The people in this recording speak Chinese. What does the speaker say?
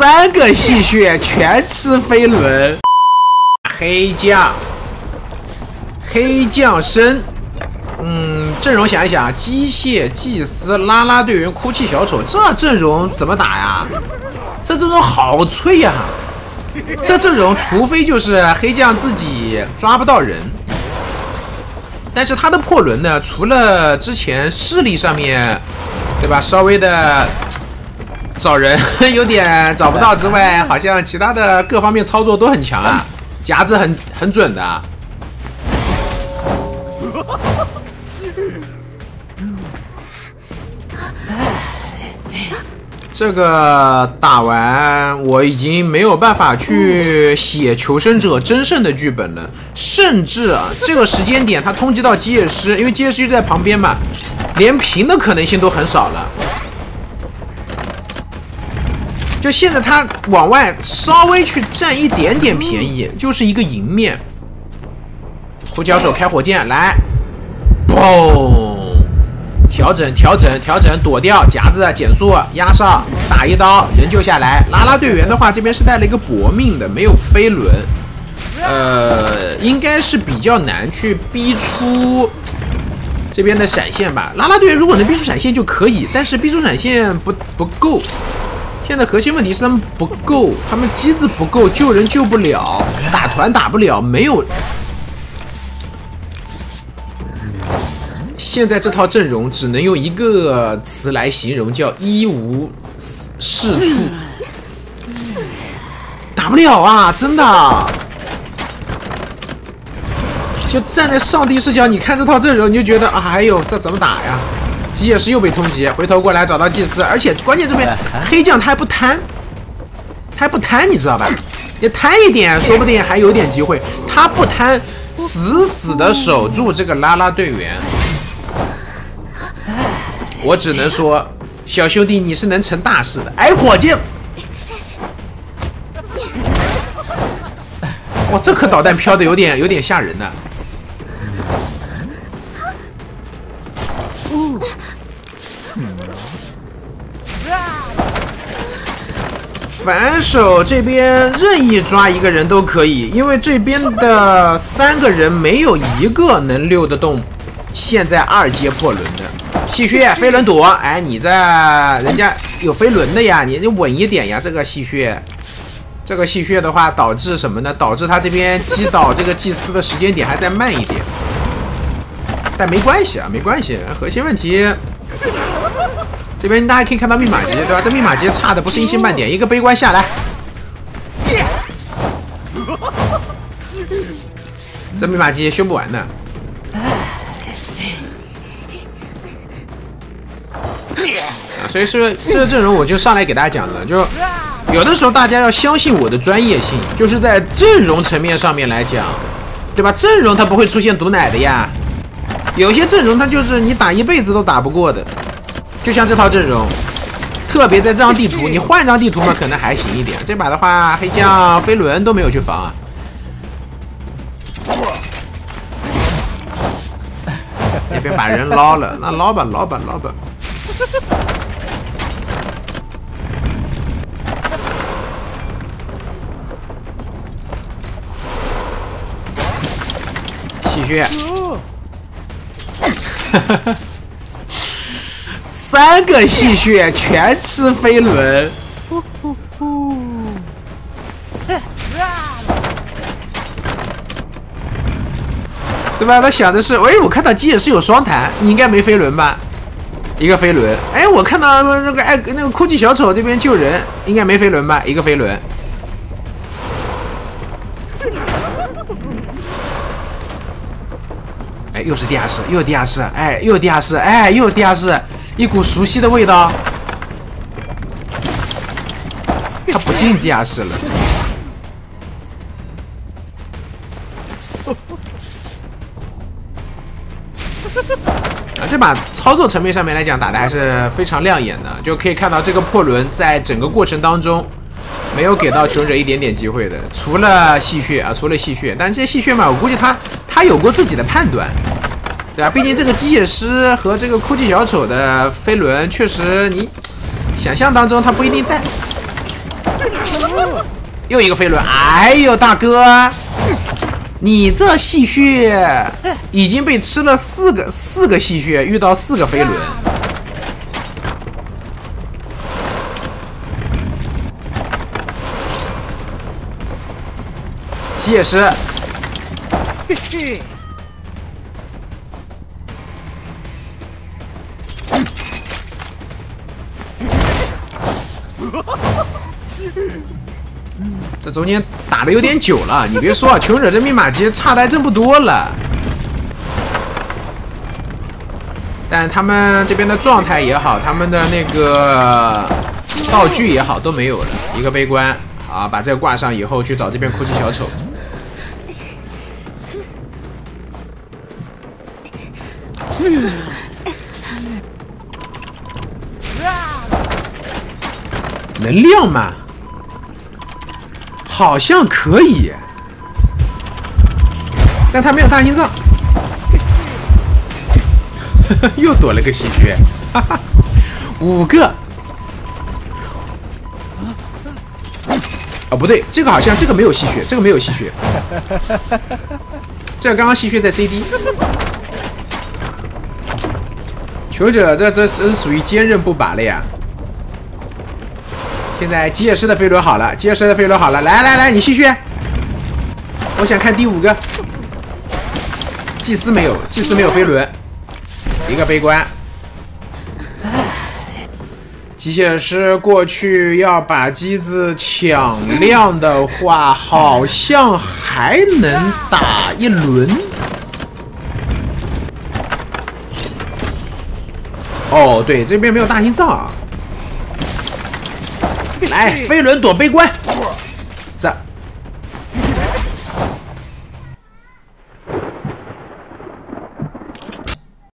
3个戏谑全吃飞轮，黑将参。阵容想一想，机械祭司、啦啦队员、哭泣小丑，这阵容怎么打呀？这阵容好脆呀！这阵容除非就是黑将自己抓不到人，但是他的破轮呢，除了之前势力上面，对吧，稍微的找人有点找不到之外，好像其他的各方面操作都很强啊，夹子很准的。这个打完，我已经没有办法去写求生者争胜的剧本了，甚至啊，这个时间点他通缉到基业师，因为基业师就在旁边嘛，连平的可能性都很少了。就现在他往外稍微去占一点点便宜，就是一个赢面。呼叫手开火箭来，嘣！调整，躲掉夹子，减速，压上，打一刀，人救下来。啦啦队员的话，这边是带了一个搏命的，没有飞轮，应该是比较难去逼出这边的闪现吧。啦啦队员如果能逼出闪现就可以，但是逼出闪现不够。现在核心问题是他们不够，他们机子不够，救人救不了，打团打不了，没有。现在这套阵容只能用一个词来形容，叫一无是处，打不了啊！真的，就站在上帝视角，你看这套阵容，你就觉得啊，哎呦，这怎么打呀？基业师又被通缉，回头过来找到祭司，而且关键这边黑将他还不贪，你知道吧？你贪一点，说不定还有点机会。他不贪，死死的守住这个啦啦队员。我只能说，小兄弟，你是能成大事的。哎，火箭！哇，这颗导弹飘的有点吓人呢。反手这边任意抓一个人都可以，因为这边的3个人没有一个能溜得动现在2阶破轮的。戏谑飞轮躲，哎，你这人家有飞轮的呀，你稳一点呀。这个戏谑的话，导致什么呢？导致他这边击倒这个祭司的时间点还再慢一点。但没关系啊，没关系。核心问题，这边大家可以看到密码机，对吧？这密码机差的不是一星半点，一个悲观下来，这密码机修不完呢。所以说这个阵容我就上来给大家讲的，就有的时候大家要相信我的专业性，就是在阵容层面上面来讲，对吧？阵容它不会出现毒奶的呀，有些阵容它就是你打一辈子都打不过的，就像这套阵容，特别在这张地图，你换张地图嘛可能还行一点。这把的话，黑将飞轮都没有去防啊。那边把人捞了，那捞吧。戏谑，3个戏谑全吃飞轮，对吧？他想的是，喂，我看到基业师有双弹，你应该没飞轮吧？一个飞轮，哎，我看到那个哭泣小丑这边救人，应该没飞轮吧？一个飞轮。哎，又是地下室，又是地下室，哎，又是地下室，哎，又是地下室，一股熟悉的味道。他不进地下室了。这把操作层面上面来讲打的还是非常亮眼的，就可以看到这个破轮在整个过程当中没有给到求生者一点点机会的，除了戏谑啊，除了戏谑，但这些戏谑嘛，我估计他有过自己的判断，对吧？毕竟这个机械师和这个哭泣小丑的飞轮，确实你想象当中他不一定带。 又一个飞轮，哎呦大哥，你这戏谑已经被吃了四个戏谑，遇到4个飞轮。吸血师，这中间打的有点久了，你别说啊，穷者这密码机差的还真不多了。但他们这边的状态也好，他们的那个道具也好都没有了。一个悲观，好，把这个挂上以后去找这边哭泣小丑。能量吗？好像可以，但他没有大心脏。又躲了个吸血，5个。哦，不对，这个好像这个没有吸血，这个没有吸血。这个刚刚吸血在 CD。求者这属于坚韧不拔了呀。现在吉野师的飞轮好了，吉野师的飞轮好了，来，你吸血。我想看第5个。祭司没有，祭司没有飞轮。一个悲观。机械师过去要把机子抢亮的话，好像还能打1轮。哦，对，这边没有大心脏啊。来，飞轮躲悲观，这